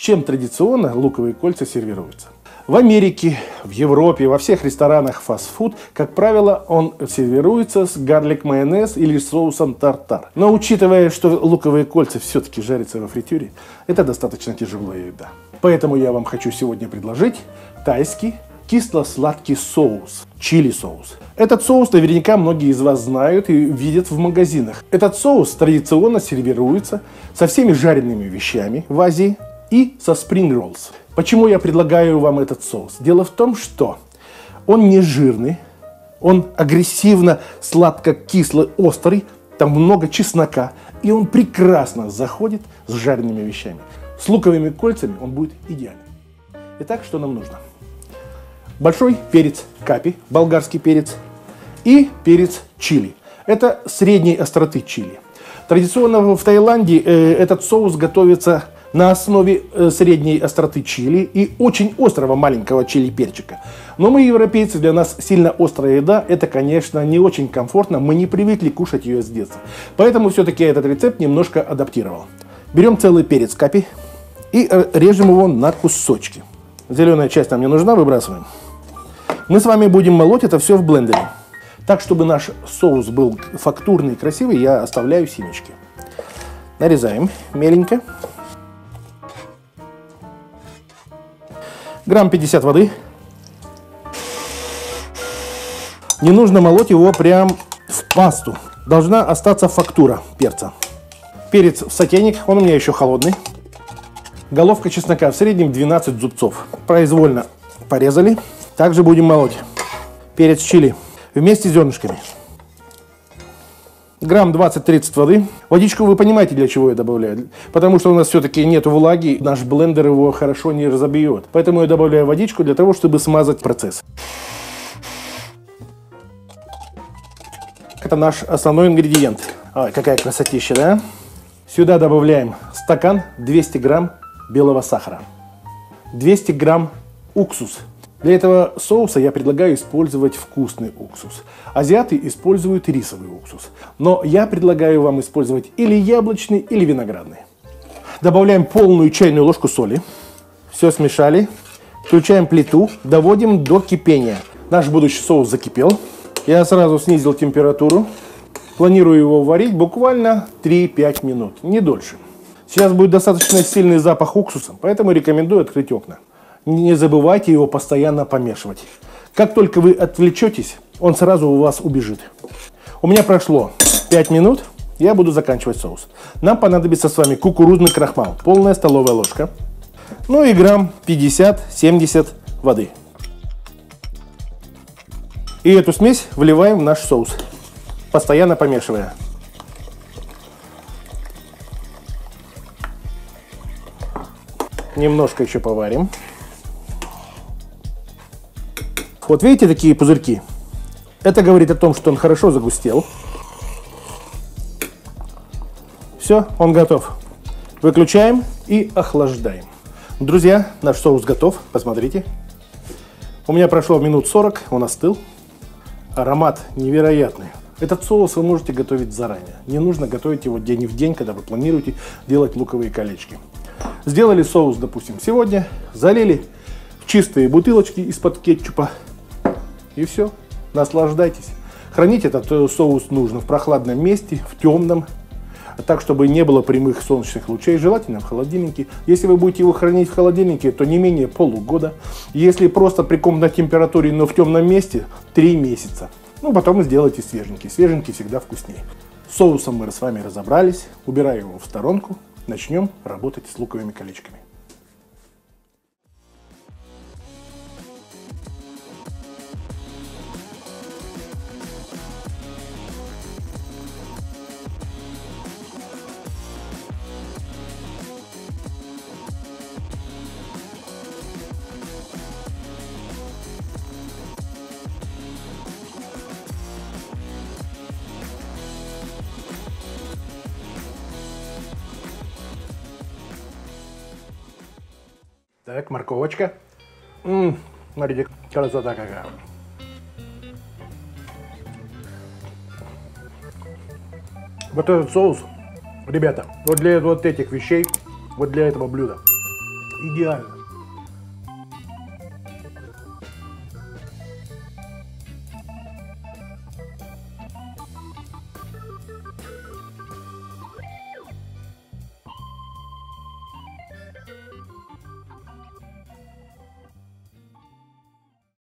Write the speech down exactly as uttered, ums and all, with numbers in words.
чем традиционно луковые кольца сервируются. В Америке, в Европе, во всех ресторанах фастфуд, как правило, он сервируется с гарлик-майонез или соусом тартар. Но учитывая, что луковые кольца все-таки жарятся во фритюре, это достаточно тяжелая еда. Поэтому я вам хочу сегодня предложить тайский кисло-сладкий соус, чили-соус. Этот соус наверняка многие из вас знают и видят в магазинах. Этот соус традиционно сервируется со всеми жареными вещами в Азии и со spring rolls. Почему я предлагаю вам этот соус? Дело в том, что он не жирный, он агрессивно сладко-кислый, острый, там много чеснока, и он прекрасно заходит с жареными вещами. С луковыми кольцами он будет идеальным. Итак, что нам нужно? Большой перец капи, болгарский перец, и перец чили. Это средней остроты чили. Традиционно в Таиланде э, этот соус готовится на основе э, средней остроты чили и очень острого маленького чили-перчика. Но мы, европейцы, для нас сильно острая еда, это, конечно, не очень комфортно, мы не привыкли кушать ее с детства. Поэтому все-таки этот рецепт немножко адаптировал. Берем целый перец капи и э, режем его на кусочки. Зеленая часть нам не нужна, выбрасываем. Мы с вами будем молоть это все в блендере. Так, чтобы наш соус был фактурный и красивый, я оставляю семечки. Нарезаем меленько. Грамм пятьдесят воды. Не нужно молоть его прям в пасту. Должна остаться фактура перца. Перец в сотейник, он у меня еще холодный. Головка чеснока в среднем двенадцать зубцов. Произвольно порезали. Также будем молоть перец чили вместе с зернышками. Грамм двадцать-тридцать воды. Водичку вы понимаете, для чего я добавляю. Потому что у нас все-таки нет влаги, наш блендер его хорошо не разобьет. Поэтому я добавляю водичку для того, чтобы смазать процесс. Это наш основной ингредиент. Ой, какая красотища, да? Сюда добавляем стакан двести грамм белого сахара. двести грамм уксус. Для этого соуса я предлагаю использовать вкусный уксус. Азиаты используют рисовый уксус. Но я предлагаю вам использовать или яблочный, или виноградный. Добавляем полную чайную ложку соли. Все смешали. Включаем плиту. Доводим до кипения. Наш будущий соус закипел. Я сразу снизил температуру. Планирую его варить буквально три-пять минут, не дольше. Сейчас будет достаточно сильный запах уксуса, поэтому рекомендую открыть окна. Не забывайте его постоянно помешивать. Как только вы отвлечетесь, он сразу у вас убежит. У меня прошло пять минут, я буду заканчивать соус. Нам понадобится с вами кукурузный крахмал, полная столовая ложка. Ну и грамм пятьдесят-семьдесят воды. И эту смесь вливаем в наш соус, постоянно помешивая. Немножко еще поварим. Вот видите такие пузырьки? Это говорит о том, что он хорошо загустел. Все, он готов. Выключаем и охлаждаем. Друзья, наш соус готов. Посмотрите. У меня прошло минут сорок, он остыл. Аромат невероятный. Этот соус вы можете готовить заранее. Не нужно готовить его день в день, когда вы планируете делать луковые колечки. Сделали соус, допустим, сегодня, залили в чистые бутылочки из-под кетчупа. И все, наслаждайтесь. Хранить этот соус нужно в прохладном месте, в темном, так, чтобы не было прямых солнечных лучей, желательно в холодильнике. Если вы будете его хранить в холодильнике, то не менее полугода. Если просто при комнатной температуре, но в темном месте, три месяца. Ну, потом сделайте свеженький. Свеженький всегда вкуснее. С соусом мы с вами разобрались. Убираю его в сторонку. Начнем работать с луковыми колечками. Так, морковочка. М-м, смотрите, красота какая. Вот этот соус, ребята, вот для вот этих вещей, вот для этого блюда идеально.